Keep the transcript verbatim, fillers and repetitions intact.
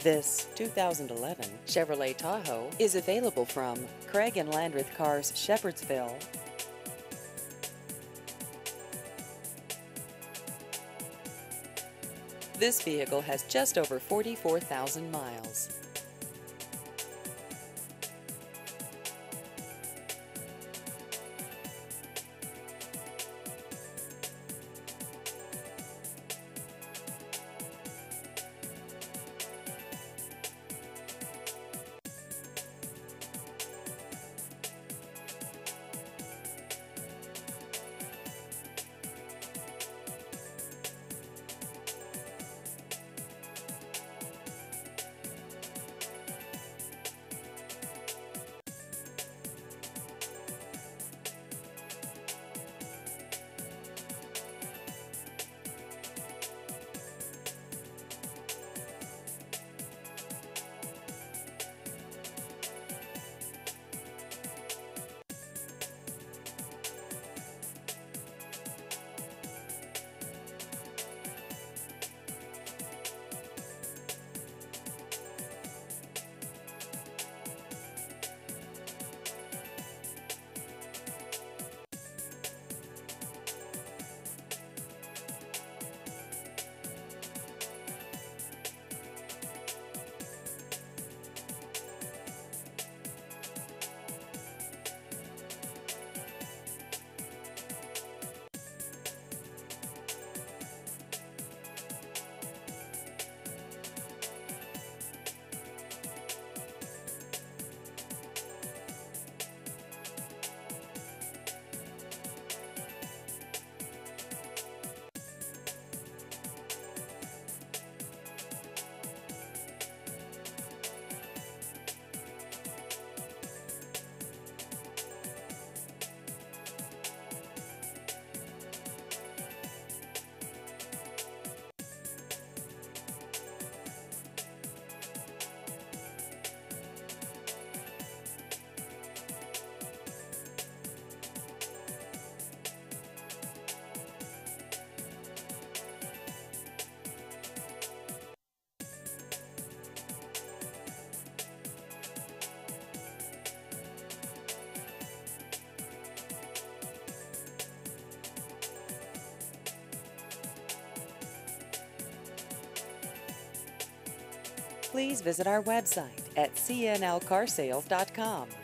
This two thousand eleven Chevrolet Tahoe is available from Craig and Landreth Cars, Shepherdsville. This vehicle has just over forty-four thousand miles. Please visit our website at c n l car sales dot com.